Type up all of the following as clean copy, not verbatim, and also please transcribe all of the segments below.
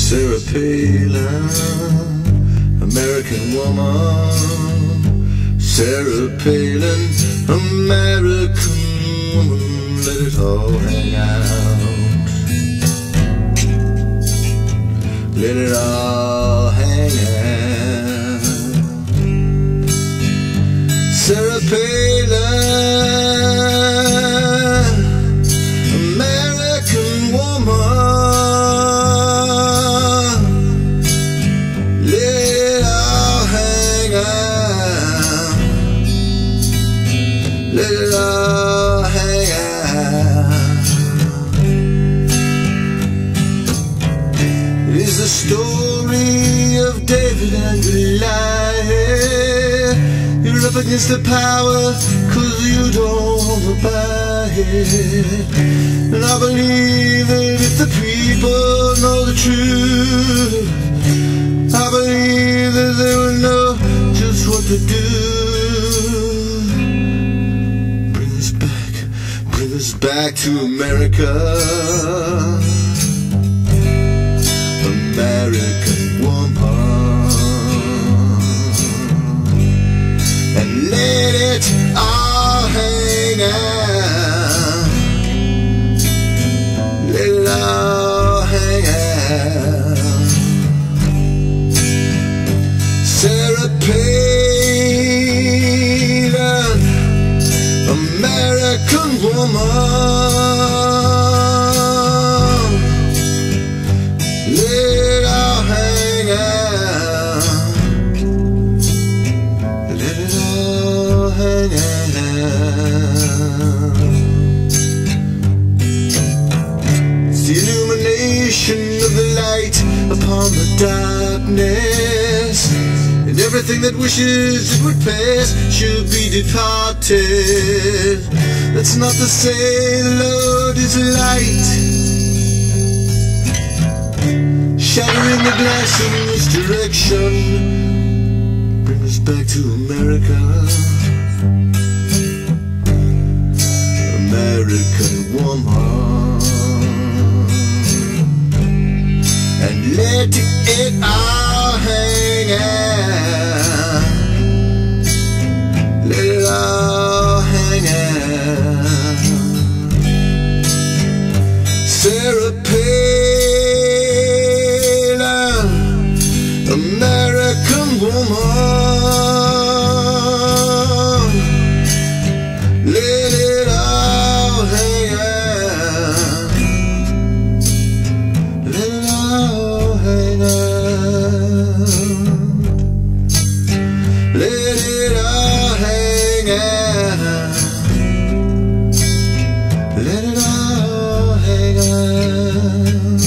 Sarah Palin, American woman. Sarah Palin, American woman. Let it all hang out. Let it all hang out. Sarah Palin, American woman. Let it all hang out. Let it all hang out. It is the story of David and Goliath. You're up against the power, 'cause you don't buy it. And I believe that if the people know the truth, I believe that they will know just what to do. Bring us back to America. American woman. And let it all hang out. Let it all hang out. Sarah Palin, American woman. Let it all hang out. Let it all hang out. It's the illumination of the light upon the darkness. And everything that wishes it would pass should be departed. That's not to say the Lord is light, shattering the glass in this direction. Bring us back to America. American woman. And let it all hang out. Let it all hang out. Sarah Palin, American woman. Let it all hang out. Let it all hang out. Let it all hang out. Let it all hang out.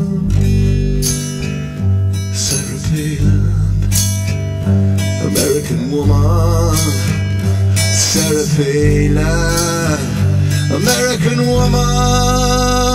Sarah Palin, American woman. Sarah Palin, American woman.